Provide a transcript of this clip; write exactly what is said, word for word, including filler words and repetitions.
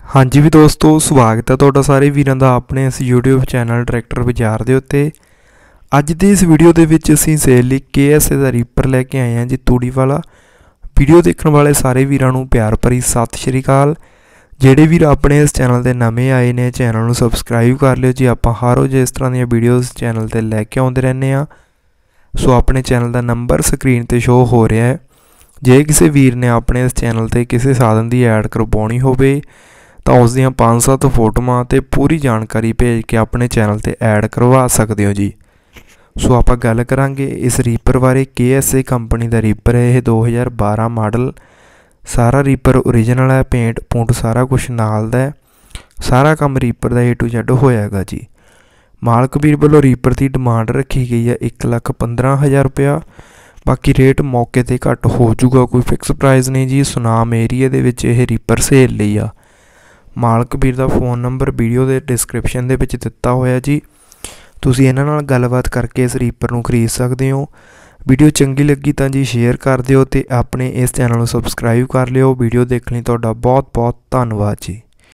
हाँ जी भी दोस्तों, स्वागत है तुहाडा सारे वीरां दा अपने इस यूट्यूब चैनल ट्रैक्टर बाजार दे उत्ते। अज दी इस वीडियो दे विच असीं सेल लई के एस ए दा रीपर लैके आए हैं जी, तूड़ी वाला। वीडियो देखण वाले सारे वीरां नूं प्यार भरी सत श्री अकाल। जिहड़े वीर अपने इस चैनल ते नवें आए ने, चैनल नूं सबसक्राइब कर लिओ जी। आपां हर रोज़ इस तरह दी वीडियोज़ चैनल ते लैके आउंदे रहने आ। सो अपने चैनल का नंबर स्क्रीन ते शो हो रहा है। जे किसी वीर ने अपने इस चैनल ते किसी साधन की ऐड करवानी होवे तो उस दियां पाँच सत्त फोटोआं ते पूरी जानकारी भेज के अपने चैनल ते ऐड करवा सकते हो जी। सो आप गल करांगे इस रीपर बारे। के एस ए कंपनी का रीपर है, यह दो हज़ार बारह मॉडल। सारा रीपर ओरिजिनल है, पेंट पूंट सारा कुछ नाल दा है। सारा काम रीपर का ए टू जैड होएगा जी। मालक वीर वालों रीपर की डिमांड रखी गई है एक लख पंद्रह हज़ार रुपया। बाकी रेट मौके पर घट हो जूगा, कोई फिक्स प्राइस नहीं जी। सुनाम एरिए दे विच यह रीपर सेल लई आ। मालक वीर का फोन नंबर वीडियो के डिस्क्रिप्शन दे विच दिता होया जी। तुसीं इन्हां नाल गलबात करके इस रीपर नूं खरीद सकते हो। वीडियो चंगी लगी तो जी शेयर कर दिओ ते अपने इस चैनल नूं सबसक्राइब कर लिओ। वीडियो देखने तुहाडा बहुत बहुत धन्नवाद जी।